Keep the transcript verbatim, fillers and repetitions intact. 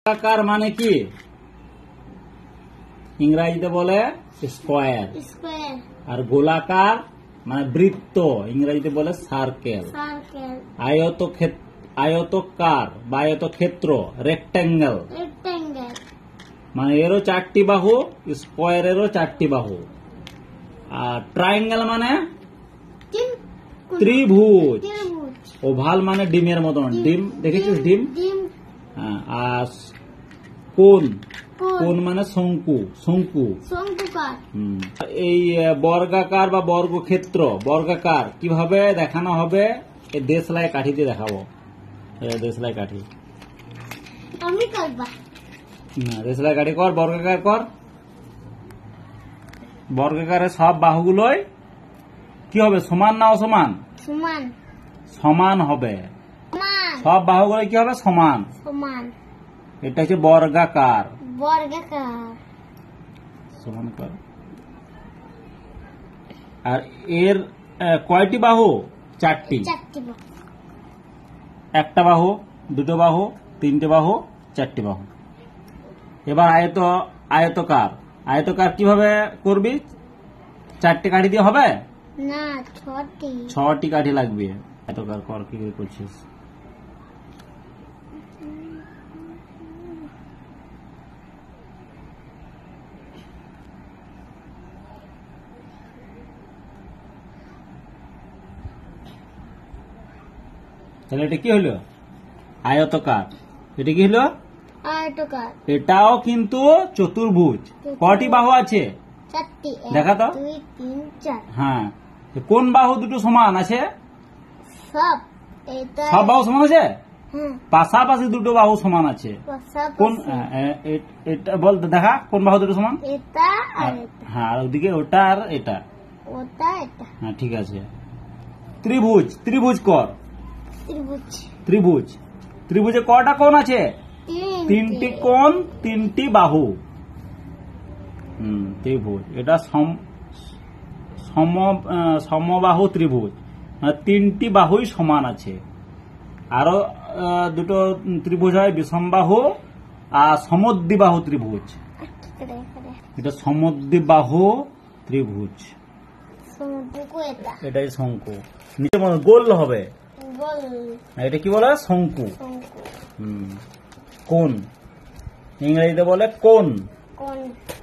আকার মানে কি? ইংরেজিতে বলে স্কোয়ার। স্কোয়ার। আর গোলাকার মানে বৃত্ত, ইংরেজিতে বলে সার্কেল। সার্কেল। আয়তক্ষেত্র, আয়তকার বা আয়তক্ষেত্র রেক্ট্যাঙ্গেল। রেক্ট্যাঙ্গেল মানে এরও চারটি বাহু, স্কোয়ারেরও চারটি বাহু। আর ট্রায়াঙ্গেল মানে ত্রিভুজ। ত্রিভুজ। ওভাল মানে ডিমের মতন। ডিম দেখেছিস? ডিম। ডিম। আর কোণ, কোণ। কোণ মানে শঙ্কু। শঙ্কু। শঙ্কুকার। এই বর্গাকার বা বর্গক্ষেত্র, বর্গাকার কিভাবে দেখানো হবে? এই দেশলাই কাঠি দিয়ে দেখাবো। দেশলাই কাঠি, আমি করবা না দেশলাই কাঠি কর, বর্গাকার কর। বর্গাকারের সব বাহুগুলোই কি হবে? সমান না অসমান? সমান। সমান হবে। সমান। সব বাহুগুলো কি হবে? সমান। সমান। এটা হচ্ছে বর্গাকার। বর্গাকার। সমান কর। আর এর আহ, কয়টি বাহু? চারটি। চারটি বাহু। একটা বাহু, দুটো বাহু, তিনটে বাহু, চারটি বাহু। এবার আয়ত, আয়তকার। আয়তকার কিভাবে করবি? চারটি কাঠি দিয়ে হবে না, ছটি। ছটি কাঠি লাগবে। আয়তকার কর, কি করে করছিস? তাহলে এটা কি হলো? আয়তকার। এটা কি হলো? আয়তকার। এটাও কিন্তু চতুর্ভুজ। কয়টি বাহু আছে? চারটি। এক, দেখা তো। দুই, তিন, চার। হ্যাঁ, কোন বাহু দুটো সমান আছে? সব। এটা সব বাহু সমান আছে? হ্যাঁ, পাশাপাশি দুটো বাহু সমান আছে। পাশাপাশি। কোন এ- এ- এটা বল দেখা, কোন বাহু দুটো সমান? এটা আর এটা। হ্যাঁ, আর ওদিকে ওটা আর এটা। ওটা এটা। হ্যাঁ, ঠিক আছে। ত্রিভুজ, ত্রিভুজ কর। ত্রিভুজ। ত্রিভুজ, ত্রিভুজে কয়টা কোণ আছে? তিন। তিনটি কোণ, তিনটি বাহু। হুম, ত্রিভুজ। এটা সম সম আহ, সমবাহু ত্রিভুজ, মানে তিনটি বাহুই সমান আছে। আরো আহ, দুটো ত্রিভুজ হয় বিষমবাহু আর সমদ্বিবাহু ত্রিভুজ। এটা সমদ্বিবাহু ত্রিভুজ। সমুদ্রকু এটা। এটাই শঙ্কু। নিচে মনে গোল হবে। গোল। আর এটা কি বলে? শঙ্কু। শঙ্কু। হুম, কোণ, ইংরেজিতে বলে কোণ। কোণ।